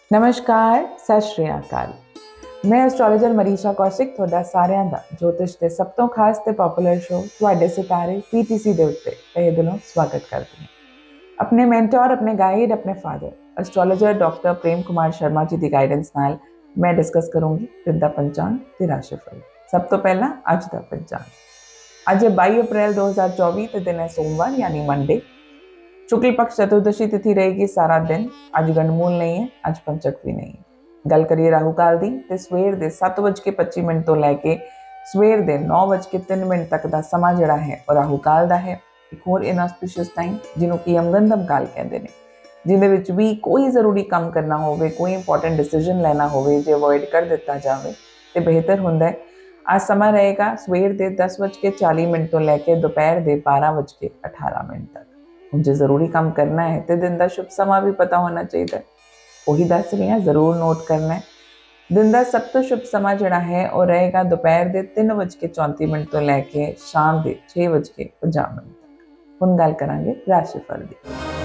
नमस्कार, सत श्री अकाल। मैं एस्ट्रोलॉजर मनीषा कौशिक ਤੁਹਾਡਾ ਸਾਰਿਆਂ ਦਾ ਜੋਤਿਸ਼ ਦੇ ਸਭ ਤੋਂ ਖਾਸ ਤੇ ਪਪੂਲਰ ਸ਼ੋ ਤੁਹਾਡੇ ਸਿਤਾਰੇ ਪੀਟੀਸੀ ਦੇ ਉੱਤੇ ਤਹਿ ਦਿਲੋਂ ਸਵਾਗਤ ਕਰਦੀ ਹਾਂ। ਆਪਣੇ ਮੈਂਟਰ, ਆਪਣੇ ਗਾਈਡ, ਆਪਣੇ father astrologer doctor Prem Kumar Sharma ji ਦੀ ਗਾਈਡੈਂਸ ਨਾਲ ਮੈਂ ਡਿਸਕਸ ਕਰੂੰਗੀ ਦਿਨ ਦਾ ਪੰਚਾਂਗ ਤੇ ਰਾਸ਼ੀਫਲ। ਸਭ ਤੋਂ ਪਹਿਲਾਂ ਅੱਜ ਦਾ ਪੰਚਾਂਗ। ਅੱਜ 22 ਅਪ੍ਰੈਲ 2024 ਤੇ ਦਿਨ ਹੈ ਸੋਮਵਾਰ यानी मंडे। शुक्ल पक्ष चतुर्दशी तिथि रहेगी सारा दिन। अज गंडमूल नहीं है, अज पंचक भी नहीं है। गल करिए राहु काल दी ते सवेर दे 7:25 तो लैके सवेर दे 9:03 तक का समा जिहड़ा है और राहु काल दा है। एक होर इनऑस्पिशियस टाइम जिन्हों की यमगंधम काल कहते हैं, जिहदे विच भी कोई जरूरी काम करना होवे, कोई इंपॉर्टेंट डिसीजन लेना होवे जे अवॉइड कर दिता जाए तो बेहतर हुंदा है। आज समा रहेगा सवेर दे 10:40 तो लैके दोपहर दे 12:18 तक। जो जरूरी काम करना है तो दिन का शुभ समा भी पता होना चाहिए, वही दस रही हैं, जरूर नोट करना है। दिन का सब तो शुभ समा जिहड़ा है वह रहेगा दोपहर के 3:34 तो लैके शाम के 6:50 तक। हुण गल करांगे राशिफल दी।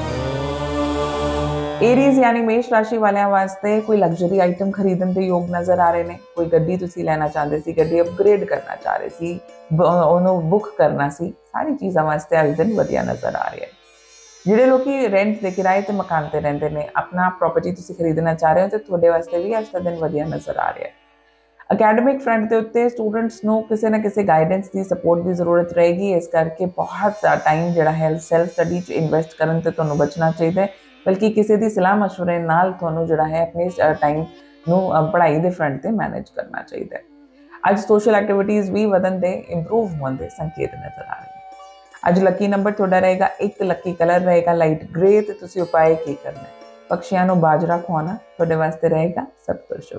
एरीज यानी मेष राशि वालियां वास्ते कोई लग्जरी आइटम खरीदण के योग नज़र आ रहे हैं। कोई गड्डी तुसीं लैना चाहते सी, गड्डी अपग्रेड करना चाह रहे सी, उहनूं बुक करना सी, सारी चीज़ों वास्ते अज दिन वधिया नज़र आ रहा है। ਜਿਹੜੇ ਲੋਕੀ ਰੈਂਟ ਤੇ ਕਿਰਾਏ ਤੇ ਮਕਾਨ ਤੇ ਰਹਿੰਦੇ ਨੇ, ਆਪਣਾ ਪ੍ਰੋਪਰਟੀ ਤੁਸੀਂ ਖਰੀਦਣਾ ਚਾਹ ਰਹੇ ਹੋ ਤੇ ਤੁਹਾਡੇ ਵਾਸਤੇ ਵੀ ਅੱਜ ਦਾ ਦਿਨ ਵਧੀਆ ਨਜ਼ਰ ਆ ਰਿਹਾ ਹੈ। ਅਕੈਡਮਿਕ ਫਰੰਟ ਦੇ ਉੱਤੇ ਸਟੂਡੈਂਟਸ ਨੂੰ ਕਿਸੇ ਨਾ ਕਿਸੇ ਗਾਈਡੈਂਸ ਦੀ ਸਪੋਰਟ ਦੀ ਜ਼ਰੂਰਤ ਰਹੇਗੀ। ਇਸ ਕਰਕੇ ਬਹੁਤ ਟਾਈਮ ਜਿਹੜਾ ਹੈ ਸੈਲਫ ਸਟੱਡੀ 'ਚ ਇਨਵੈਸਟ ਕਰਨ ਤੇ ਤੁਹਾਨੂੰ ਬਚਣਾ ਚਾਹੀਦਾ ਹੈ, ਬਲਕਿ ਕਿਸੇ ਦੀ ਸਲਾਹ ਮਸ਼ਵਰੇ ਨਾਲ ਤੁਹਾਨੂੰ ਜਿਹੜਾ ਹੈ ਆਪਣੇ ਟਾਈਮ ਨੂੰ ਪੜ੍ਹਾਈ ਦੇ ਫਰੰਟ ਤੇ ਮੈਨੇਜ ਕਰਨਾ ਚਾਹੀਦਾ ਹੈ। ਅੱਜ ਸੋਸ਼ਲ ਐਕਟੀਵਿਟੀਜ਼ ਵੀ ਵਧਣ ਦੇ, ਇੰਪਰੂਵ ਹੋਣ ਦੇ ਸੰਕੇਤ ਨਜ਼ਰ ਆ ਰਹੇ। ਅੱਜ ਲੱਕੀ ਨੰਬਰ ਤੁਹਾਡਾ ਰਹੇਗਾ 1, ਲੱਕੀ ਕਲਰ ਰਹੇਗਾ ਲਾਈਟ ਗ੍ਰੇ ਤੇ ਤੁਸੀਂ ਉਪਾਅ ਕੀ ਕਰਨਾ ਹੈ? ਪਕਸ਼ੀਆਂ ਨੂੰ ਬਾਜਰਾ ਖਵਾਉਣਾ ਤੁਹਾਡੇ ਵਾਸਤੇ ਰਹੇਗਾ ਸਭ ਤੋਂ ਸ਼ੁਭ।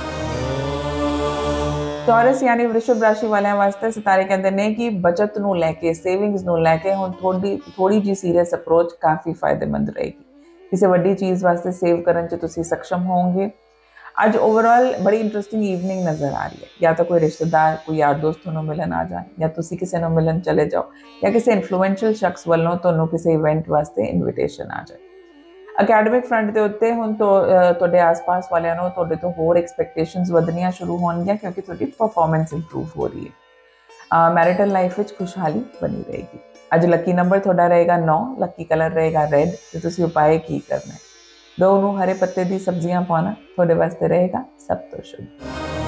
ਟੌਰਸ ਯਾਨੀ ਵ੍ਰਿਸ਼ਭ ਰਾਸ਼ੀ ਵਾਲਿਆਂ ਵਾਸਤੇ ਸਿਤਾਰੇ ਕਹਿੰਦੇ ਨੇ ਕਿ ਬਚਤ ਨੂੰ ਲੈ ਕੇ, ਸੇਵਿੰਗਸ ਨੂੰ ਲੈ ਕੇ ਹੁਣ ਥੋੜੀ ਜੀ ਸੀਰੀਅਸ ਅਪਰੋਚ ਕਾਫੀ ਫਾਇਦੇਮੰਦ ਰਹੇਗੀ। ਕਿਸੇ ਵੱਡੀ ਚੀਜ਼ ਵਾਸਤੇ ਸੇਵ ਕਰਨ 'ਚ ਤੁਸੀਂ ਸક્ષਮ ਹੋਵੋਗੇ। ਅੱਜ ओवरऑल बड़ी इंटरेस्टिंग ईवनिंग नज़र आ रही है। या तो कोई रिश्तेदार, कोई यार दोस्त तुहानूं मिलन आ जाए, या तुसीं किसी नूं मिलन चले जाओ, या किसी इन्फ्लुएंशियल शख्स वालों तुहानूं किसी इवेंट वास्ते इनविटेशन आ जाए। अकैडमिक फ्रंट के उत्ते हुण तुहाडे आस-पास वालियां नूं तुहाडे तो होर एक्सपैक्टेशनस वधनियां शुरू होणगीਆਂ क्योंकि तुहाडी परफॉर्मेंस इंप्रूव हो रही है। मैरिटल लाइफ विच खुशहाली बनी रहेगी। अज लकी नंबर तुहाडा रहेगा 9, लकी कलर रहेगा रेड ते तुसीं उपाय की करना है? गऊ नूं हरे पत्ते दी सब्जियां पाना थोड़े वास्ते रहेगा सब तो शुभ।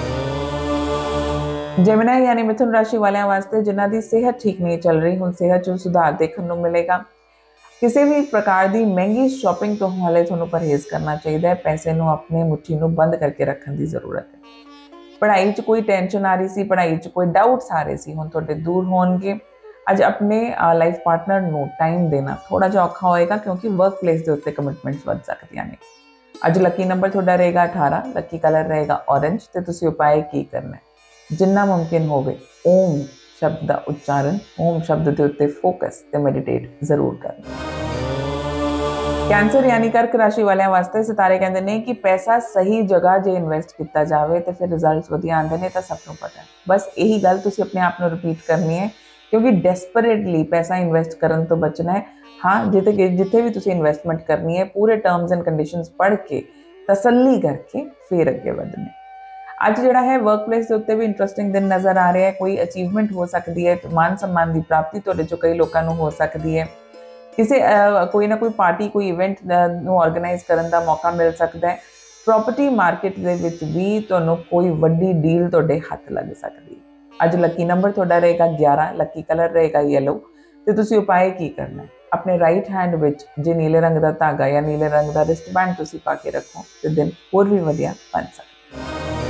जेमिनी यानी मिथुन राशि वालियां वास्ते जिन्हां दी सेहत ठीक नहीं चल रही, हुण सेहत 'ਚ सुधार देखने को मिलेगा। किसी भी प्रकार की महंगी शॉपिंग तो हाले तुहानूं परहेज करना चाहिए। पैसे नूं अपने मुट्ठी नूं बंद करके रखने की जरूरत है। पढ़ाई 'ਚ कोई टेंशन आ रही सी, पढ़ाई 'ਚ कोई डाउट्स आ रहे सी, हुण तुहाडे दूर होणगे। अज अपने लाइफ पार्टनर नूं टाइम देना थोड़ा जिहा औखा होएगा क्योंकि वर्क प्लेस के उत्ते कमिटमेंट्स वध सकदियां ने। अज लकी नंबर तुहाडा रहेगा 18, लकी कलर रहेगा ऑरेंज ते तुसीं उपाय की करना है? जिन्ना मुमकिन होवे ओम शब्द का उच्चारण, ओम शब्द के उत्ते फोकस ते मेडिटेट जरूर करना। कैंसर यानी कर्क राशि वालियां वास्ते सितारे कहते हैं कि पैसा सही जगह जे इन्वेस्ट किया जाए तो फिर रिजल्ट वधिया आते हैं। तो सबनों पता है, बस यही गल तुसीं अपने आप को रिपीट करनी है क्योंकि डेस्परेटली पैसा इन्वेस्ट करने तो बचना है। हाँ, जिथे भी तुसीं इन्वेस्टमेंट करनी है पूरे टर्म्स एंड कंडीशंस पढ़ के तसल्ली करके फिर अगे बढ़ना है। अज जिहड़ा है वर्क प्लेस के उत्ते भी इंटरेस्टिंग दिन नज़र आ रहा है। कोई अचीवमेंट हो सकती है, तो मान सम्मान की प्राप्ति तुहाडे चों कई लोगों को हो सकती है। किसी कोई ना कोई पार्टी, कोई इवेंट नूं ऑर्गेनाइज करने का मौका मिल सकता है। प्रॉपर्टी मार्केट दे विच भी तुहानूं कोई वड्डी डील तुहाडे हत्थ लग सकती है। अज लकी नंबर तुहाडा रहेगा 11, लकी कलर रहेगा येलो ते तुसीं उपाय की करना है? अपने राइट हैंड विच जे नीले रंग का धागा या नीले रंग का रिस्टबैंड तुसीं पा के रखो तो दिन होर भी वधिया बन सकदा।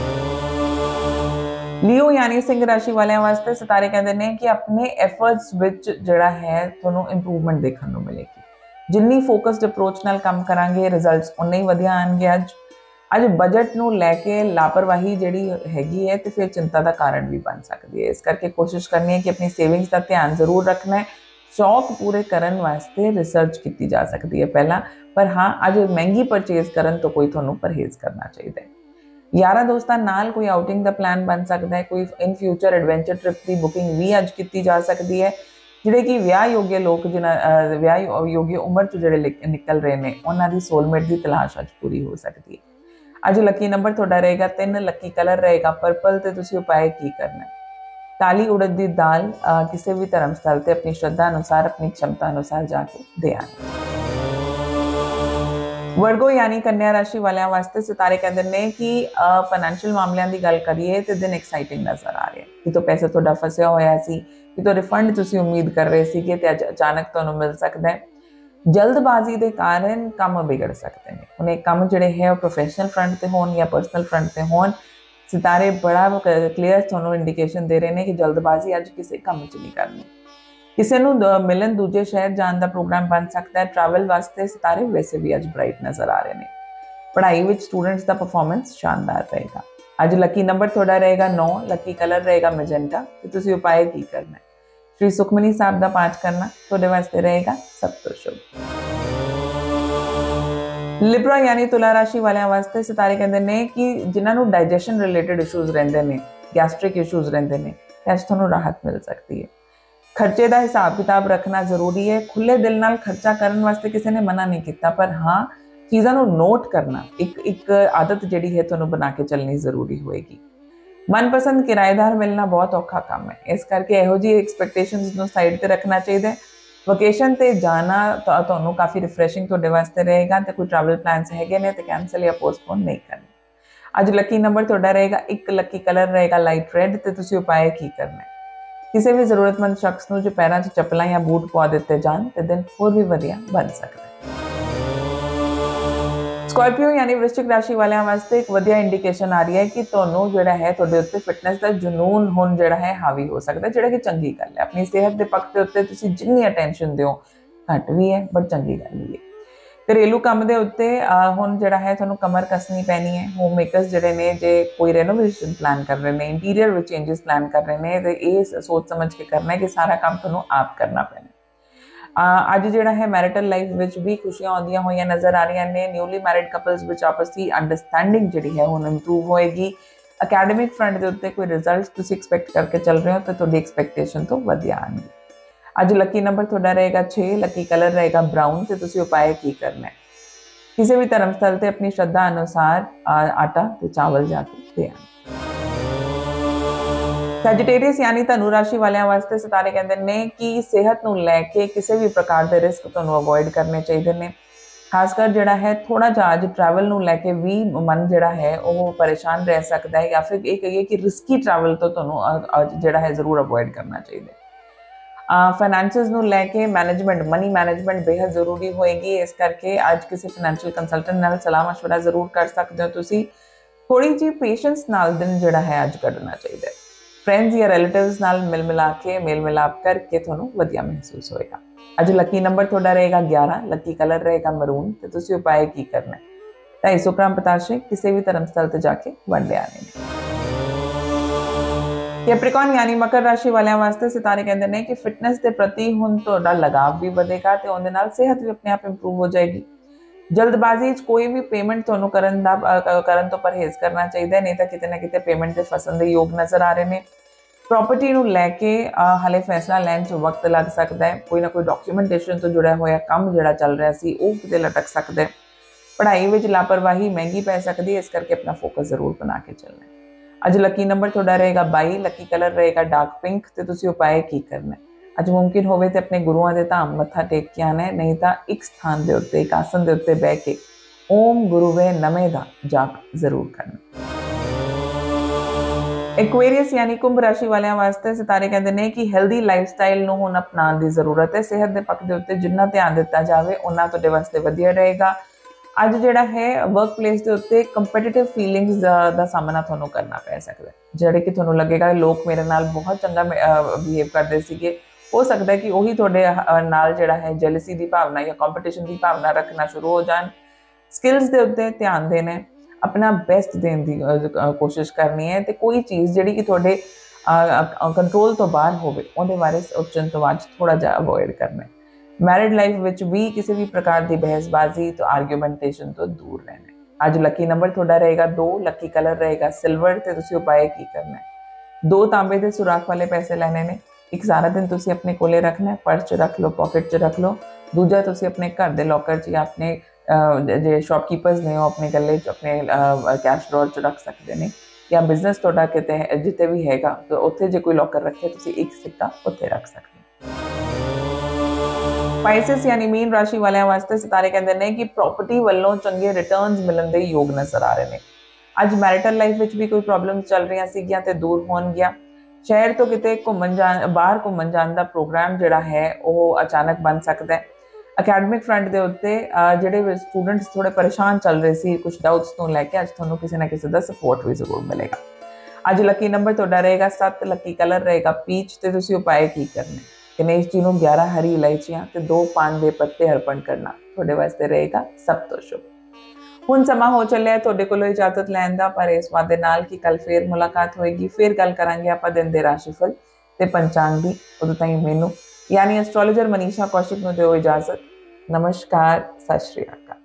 लियो यानी सिंह राशि वालियां वास्ते सितारे कहते हैं कि अपने एफर्ट्स विच जिहड़ा है तुहानूं इंप्रूवमेंट देखने को मिलेगी। जिन्नी फोकस्ड अप्रोच नाल काम करांगे रिजल्ट्स उन्ने ही वधिया आउणगे। अज बजट नूं लैके लापरवाही जिहड़ी हैगी है तो फिर चिंता का कारण भी बन सकती है। इस करके कोशिश करनी है कि अपनी सेविंग्स का ध्यान जरूर रखना है। शौक पूरे करने वास्ते रिसर्च की जा सकती है पहला, पर हाँ अज महंगी परचेज करन तो कोई तुहानूं परहेज करना चाहिए। यारा दोस्तां नाल कोई आउटिंग का प्लान बन सकता है। कोई इन फ्यूचर एडवेंचर ट्रिप की बुकिंग भी अज की जा सकती है। जिहड़े कि विआह योग्य लोग जिन्हां विआह योग्य उम्र 'ਚ जिहड़े निकल रहे हैं उन्हां दी सोलमेट की तलाश अज पूरी हो सकती है। ਅੱਜ ਲੱਕੀ ਨੰਬਰ ਤੁਹਾਡਾ ਰਹੇਗਾ 3, ਲੱਕੀ ਕਲਰ ਰਹੇਗਾ ਪਰਪਲ ਤੇ ਤੁਸੀਂ ਉਪਾਅ ਕੀ ਕਰਨਾ ਹੈ? काली उड़द की दाल किसी भी धर्म स्थल से अपनी श्रद्धा अनुसार अपनी क्षमता अनुसार जाके दे आनी। वर्गो यानी कन्या राशि वाले वास्ते सितारे कहते हैं कि फाइनैंशियल मामलों की गल करिए तो दिन एक्साइटिंग नज़र आ रहे हैं कि तो पैसा थोड़ा फसिया होया सी कि तो रिफंड तुसी उम्मीद कर रहे थे कि अचानक तुहानूं मिल सकता है। जल्दबाजी के कारण काम बिगड़ सकते हैं। हुण एक काम जिहड़े है प्रोफैशनल फ्रंट ते होण या पर्सनल फ्रंट ते होण, सितारे बड़ा क्लीयर थोनों इंडिकेशन दे रहे हैं कि जल्दबाजी अज किसी काम च नहीं करनी। किसी नूं मिलन दूजे शहर जाने का प्रोग्राम बन सकता है। ट्रैवल वास्ते सितारे वैसे भी अज ब्राइट नज़र आ रहे हैं। पढ़ाई में स्टूडेंट्स का परफॉर्मेंस शानदार रहेगा। अज लकी नंबर थोड़ा रहेगा 9, लकी कलर रहेगा मैजेंटा ते तुसीं उपाय की करना है? श्री सुखमनी साहब का पाठ करना तुहाडे वास्ते रहेगा सब तो शुभ। लिब्रा यानी तुला राशि वाले वास्ते सितारे कहते हैं कि जिन्होंने डाइजेशन रिलेटेड इशूज़ रहते हैं, गैस्ट्रिक इशूज़ रहते हैं, अज तुहानूं राहत मिल सकती है। खर्चे का हिसाब किताब रखना जरूरी है। खुले दिल नाल खर्चा करने वास्ते किसी ने मना नहीं किया, पर हाँ चीज़ों को नोट करना एक आदत जिहड़ी है तुहानूं बना के चलनी जरूरी होएगी। मनपसंद किराएदार मिलना बहुत औखा काम है, इस करके इहो जी एक्सपैक्टेशनस नूं साइड ते रखना चाहिए। वकेशन ते जाना तो काफ़ी रिफ्रैशिंग तुहाडे वास्ते रहेगा। तो कोई ट्रैवल प्लान्स हैगे ने तो कैंसल या पोस्टपोन नहीं करने। अज लकी नंबर तुहाडा रहेगा 1, लकी कलर रहेगा लाइट रेड ते तुसीं उपाय की करना है? किसी भी जरूरतमंद शख्स नूं जो पैरों 'च चप्पलां या बूट पा दिते जान तो दिन होर भी वधिया बन सकता है। स्कॉर्पियो यानी वृश्चिक राशि वाले वास्ते एक वधिया इंडिकेशन आ रही है कि तुहानूं जिहड़ा है तुहाडे उत्ते फिटनेस का जुनून हुण जिहड़ा है हावी हो सकता है, जिहड़ा कि चंगी गल है। अपनी सेहत के पक्ष के उत्ते तुसीं जिन्नी अटेंशन दिओ घट भी है, बट चंगी गल भी है। घरेलू काम के उत्ते हुण जिहड़ा है तुहानूं कमर कसनी पैनी है। होम मेकर्स जिहड़े ने जे कोई रेनोवेशन प्लान कर रहे हैं, इंटीरियर में चेंजिस प्लान कर रहे हैं, तो ये सोच समझ के करना है कि सारा काम तुहानूं आप करना पैना। अज जिहड़ा है मैरिटल लाइफ विच भी खुशियां आउंदियां होईयां नज़र आ रही ने। न्यूली मैरिड कपल्स विच आपसी अंडरस्टैंडिंग जिहड़ी है हुण इंप्रूव होएगी। अकैडमिक फ्रंट के उत्ते कोई रिजल्ट तुसीं एक्सपैक्ट करके चल रहे हो तो तुहाडी एक्सपैक्टेशन तो वधिया आएगी। अज लकी नंबर तुहाडा रहेगा 6, लकी कलर रहेगा ब्राउन ते तुसीं उपाय की करना है? किसी भी धर्म स्थल से अपनी श्रद्धा अनुसार आटा ते चावल जाके दे आना। सैजिटेरियस यानी धनु राशि वाले वास्ते सितारे कहते हैं कि सेहत नूं लैके किसी भी प्रकार के रिस्क तुहानूं अवॉइड करने चाहिए ने। खासकर जिहड़ा है थोड़ा जा अज ट्रैवल नूं लैके भी मन जिहड़ा है वो परेशान रह सकता है, या फिर ये कहिए कि रिस्की ट्रैवल तो तुहानूं जिहड़ा है जरूर अवॉइड करना चाहिए। फाइनैंसिस नूं लैके मैनेजमेंट मनी मैनेजमेंट बेहद जरूरी होएगी, इस करके अज किसी फाइनैंशियल कंसलटेंट नाल सलाह मशवरा जरूर कर सकते हो। तुसीं थोड़ी जी पेशेंस नाल दिन जिहड़ा है अज कढना चाहिए। फ्रेंड्स या रिलेटिव्स नाल मेल मिलाप करके तुहानूं वधिया महसूस होएगा। अज लकी नंबर तुहाडा रहेगा 11, लकी कलर रहेगा मरून ते तुसीं उपाय की करना है? 250 ग्राम पताशे किसी भी धर्म स्थल ते जाके वंडे आने ने। कैप्रिकॉन यानी मकर राशि वाले वास्ते सितारे कहते हैं कि फिटनेस के प्रति हुण तुहाडा लगाव भी वधेगा ते उहदे नाल सेहत भी अपने आप इंप्रूव हो जाएगी। जल्दबाजी कोई भी पेमेंट तुहानूं करन तो परहेज करना चाहिए, नहीं तो किते ना किते पेमेंट के फसन के योग नज़र आ रहे हैं। प्रॉपर्टी नूं लैके हाले फैसला लैन च वक्त लग सकता है। कोई ना कोई डॉक्यूमेंटेशन तो जुड़ा होया काम जिहड़ा चल रहा सी वो किते लटक सकता है। पढ़ाई में लापरवाही महंगी पै सकती है, इस करके अपना फोकस जरूर बना के चलना है। अज लकी नंबर तुहाडा रहेगा 22, लकी कलर रहेगा डार्क पिंक ते तुसीं उपाय की करना है? अज मुमकिन होवे ते अपने गुरुआं दे धाम मत्था टेक के आना है, नहीं तो एक स्थान के उत्ते एक आसन के उत्ते बह के ओम गुरुवे नमे दा जाप जरूर करना। एक्वेरियस यानी कुंभ राशि वाले वास्ते सितारे कहते हैं कि हेल्दी लाइफस्टाइल नूं हुण अपनाउण दी जरूरत है। सेहत के पक्ष के उत्ते जिन्ना ध्यान दिता जाए उन्ना तुहाडे वास्ते वधिया रहेगा। अज जिहड़ा है वर्क प्लेस के उत्ते कंपीटिटिव फीलिंग्स का सामना तुहानूं करना पै सकदा है, जिहड़े कि तुहानूं लगेगा लोग मेरे नाल बहुत चंगा बिहेव करते सीगे। हो सकता है कि वही थोड़े नाल जिहड़ा है जेलसी की भावना या कंपीटिशन की भावना रखना शुरू हो जाए। स्किल्स के उत्ते ध्यान देना है, अपना बेस्ट देने की कोशिश करनी है, तो कोई चीज़ जिहड़ी कि थोड़े कंट्रोल तो बाहर होवे उहदे बारे सोचण तो अज थोड़ा जिहा अवॉइड करना है। मैरिड लाइफ विच भी किसी भी प्रकार की बहसबाजी तो आर्ग्यूमेंटेशन तो दूर रहना है। अज लकी नंबर थोड़ा रहेगा 2, लकी कलर रहेगा सिल्वर ते तुसीं उपाय की करना है? 2 तांबे के सुराख वाले पैसे लेने ने। एक सारा दिन तुसीं अपने कोले रखना है, पर्स च रख लो, पॉकेट च रख लो। दूजा तुसीं अपने घर के लॉकर च या अपने जे शॉपकीपर्स ने अपने गले अपने कैश ड्रॉर च रख सकते हैं, या बिजनेस थोड़ा किते जिते भी हैगा तो उत्थे जे कोई लॉकर रखे तुसी एक सिक्का उत्थे रख सकते। स्पाइसिस यानी मीन राशि वाले वास्ते सितारे कहते हैं कि प्रॉपर्टी वालों चंगे रिटर्न्स मिलने के योग नजर आ रहे हैं। ਅੱਜ ਮੈਰਿਟਲ ਲਾਈਫ ਵਿੱਚ ਵੀ ਕੋਈ ਪ੍ਰੋਬਲਮਸ ਚੱਲ ਰਹੀਆਂ ਸੀਗੀਆਂ ਤੇ ਦੂਰ ਹੋਣਗੀਆਂ। ਸ਼ਹਿਰ ਤੋਂ ਕਿਤੇ ਬਾਹਰ ਘੁੰਮਣ ਜਾਣ ਦਾ ਪ੍ਰੋਗਰਾਮ ਜਿਹੜਾ ਹੈ ਉਹ ਅਚਾਨਕ ਬਣ ਸਕਦਾ ਹੈ। ਅਕੈਡਮਿਕ ਫਰੰਟ ਦੇ ਉੱਤੇ ਜਿਹੜੇ ਸਟੂਡੈਂਟਸ ਥੋੜੇ ਪਰੇਸ਼ਾਨ ਚੱਲ ਰਹੇ ਸੀ ਕੁਝ ਡਾਊਟਸ ਤੋਂ ਲੈ ਕੇ, ਅੱਜ ਤੁਹਾਨੂੰ ਕਿਸੇ ਨਾ ਕਿਸੇ ਦਾ ਸਪੋਰਟ ਵੀ ਜ਼ਰੂਰ ਮਿਲੇਗਾ। ਅੱਜ ਲੱਕੀ ਨੰਬਰ ਤੁਹਾਡਾ ਰਹੇਗਾ 7, ਲੱਕੀ ਕਲਰ ਰਹੇਗਾ ਪੀਚ ਤੇ ਤੁਸੀਂ ਉਪਾਅ ਕੀ ਕਰਨੇ? ਗਣੇਸ਼ ਜੀ ਨੂੰ 11 ਹਰੀ ਇਲਾਇਚੀਆਂ ਤੇ 2 ਪਾਨ ਦੇ ਪੱਤੇ ਅਰਪਣ ਕਰਨਾ ਤੁਹਾਡੇ ਵਾਸਤੇ ਰਹੇਗਾ ਸਭ ਤੋਂ ਸ਼ੁਭ। ਹੁਣ ਸਮਾਂ ਹੋ ਚੱਲਿਆ ਤੁਹਾਡੇ ਕੋਲੋਂ ਇਜਾਜ਼ਤ ਲੈਣ ਦਾ, ਪਰ ਇਸ ਵਾਅਦੇ ਨਾਲ ਕਿ ਕੱਲ ਫੇਰ ਮੁਲਾਕਾਤ ਹੋਏਗੀ, ਫੇਰ ਗੱਲ ਕਰਾਂਗੇ ਆਪਾਂ ਦਿਨ ਦੇ ਰਾਸ਼ੀਫਲ ਤੇ ਪੰਚਾਂਗ ਦੀ। ਉਦੋਂ ਤਾਈਂ ਮੈਨੂੰ ਯਾਨੀ ਐਸਟ੍ਰੋਲੋਜਰ ਮਨੀਸ਼ਾ ਕੌਸ਼ਿਕ ਨੂੰ ਦਿਓ ਇਜਾਜ਼ਤ। ਨਮਸਕਾਰ, ਸਤਿ ਸ਼੍ਰੀ ਅਕਾਲ।